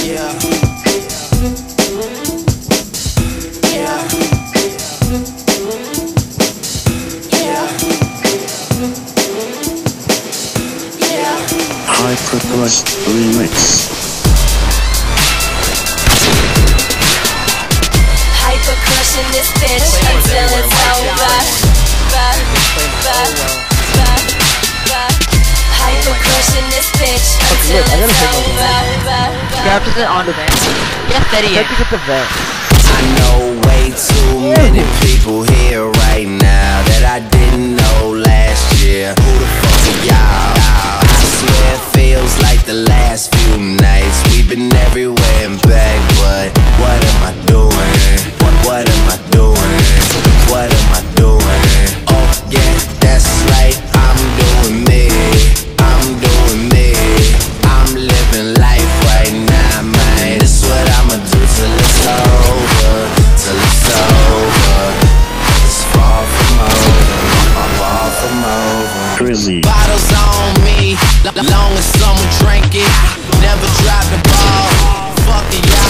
Yeah. Yeah. Yeah. Yeah. iSkrapzz remix. Hyper crushing this bitch until it's over. Hyper crushing this bitch until it's over. iSkrapzz it onto that. Yeah, steady. I have to get the vet. I know way too many people here right now that I didn't know last year. Who the fuck are y'all? I swear it feels like the last few nights we've been everywhere and back, but what am I doing? What am I doing? What am I doing? Oh yeah, that's right, I'm doing me. I'm doing me. I'm living life right now, man. This is what I'ma do till it's over. Till it's over. It's far from over. I'm far from over. Really? Bottles on me, long as someone drank it. Never drop the ball. Fuck it, y'all.